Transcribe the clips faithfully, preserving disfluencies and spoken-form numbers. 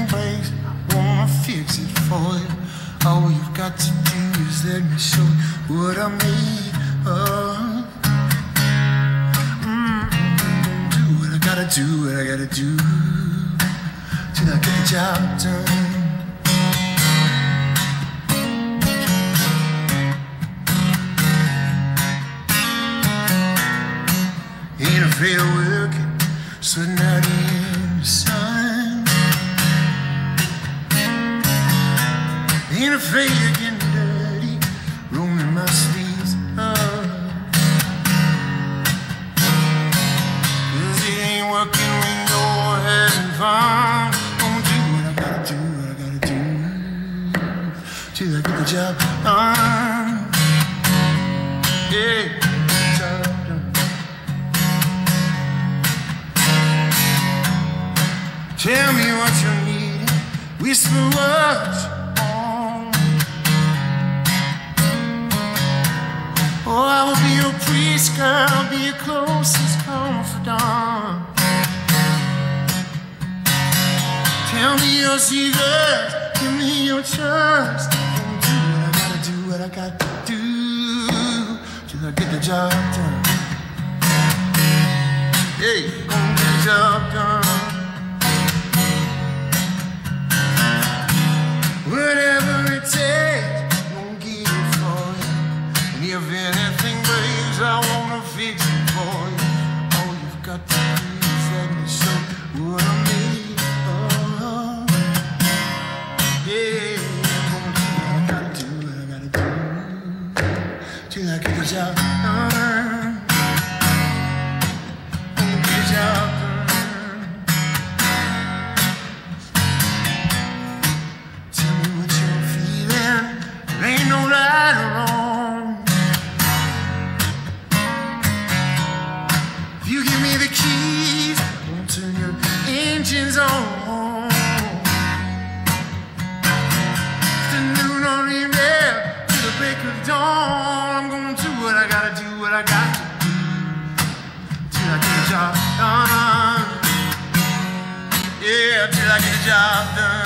breaks, I wanna fix it for you. All you've got to do is let me show you what I made of. Mm-hmm. Do what I gotta do, what I gotta do till I get the job done. Ain't afraid of working, sweating out in the sun. Ain't afraid of getting dirty, rolling my sleeves up. Cause it ain't working when you're having fun. Gonna do what I gotta do, what I gotta do till I get the job done. Yeah. Tell me what you need, whisper what you want. Oh, I will be your priest, girl, be your closest confidant. Tell me your secrets, give me your trust. Gonna do what I gotta do, what I got to do till I get the job done. Hey, gonna get the job done. Whatever it takes, I'm gonna get it for you. And if anything breaks, I wanna fix it for you. All you've got to do is let me show you what I made of. Yeah, I'm gonna do what I gotta do, what I gotta do till I get the job done. Gonna get the job done. Ain't no right or wrong. If you give me the keys, I'll turn your engines on. Afternoon on the air to the break of dawn. I'm gonna do what I gotta do, what I got to do till I get the job done. Yeah, till I get the job done.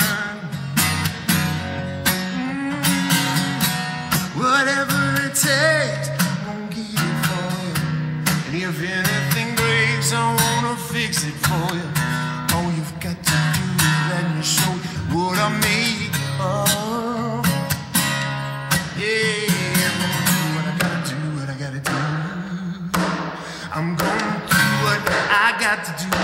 Whatever it takes, I'm gonna get it for you. And if anything breaks, I wanna fix it for you. All you've got to do is let me show you what I made of. Yeah, I'm gonna do what I gotta do, what I gotta do. I'm gonna do what I got to do